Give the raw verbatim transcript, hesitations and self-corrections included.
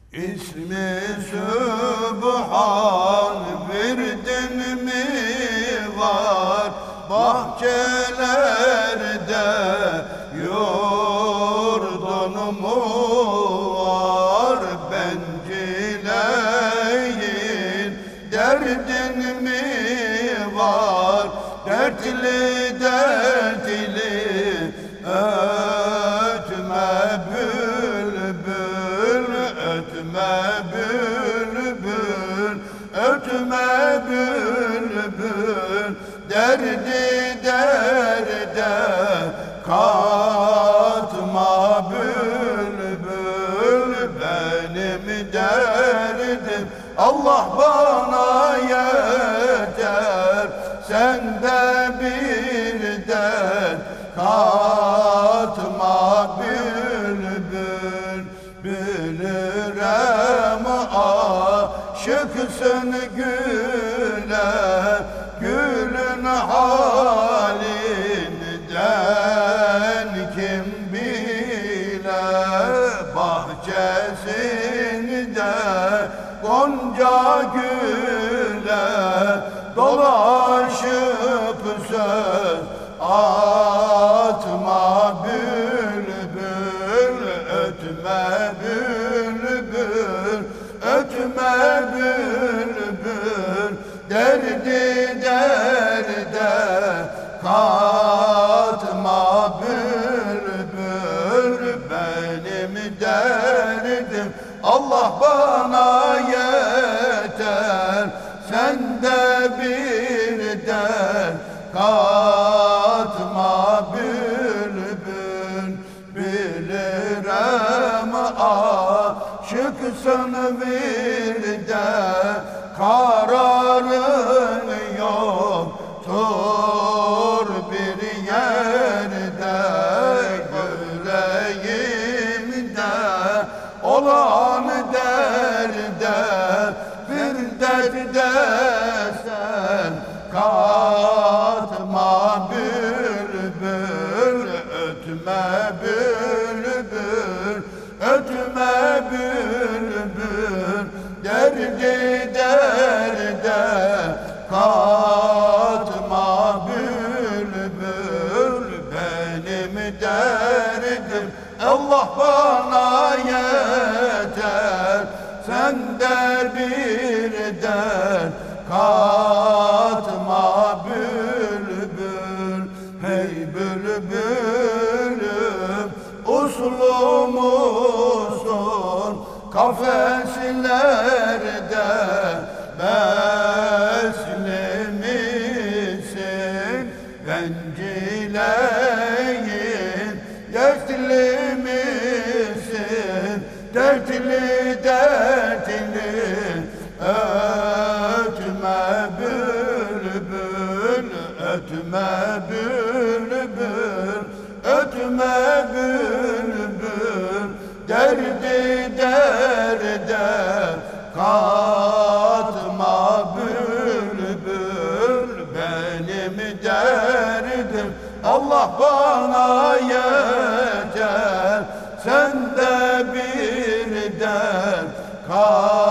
İsmi Sübhan verdin mi var bahçelerde, yurdun mu var bencileyin, derdin mi var dertli dertli, ötme bülbül ötme bülbül ötme bülbül, derdi derde katma bülbül, benim derdim Allah bana yeter, sende bir dert katma bülbül. Bilirim aşıksın güle, gülün halinden kim bile, bahçesinde gonca güle dolaşıp söz atma bülbül, ötme bülbül ötme bülbül, derdi derde katma bülbül, benim derdim Allah bana yeter, sende bir dert katma bülbül. Bilirim aşıksın bir de kararın yoktur bir yerde, yüreğimde olan derde bir dert desen katma bülbül, ötme bülbül ötme bülbül, derdi derde katma bülbül, benim derdim Allah bana yeter, sende bir dert katma bülbül. Hey bülbülüm uslu musun kafeslerde, besli misin bencileyin, dertli misin dertli dertli, ötme bülbül ötme bülbül ötme bülbül, derdi derde katma bülbül, benim derdim Allah bana yeter, sende bir dert katma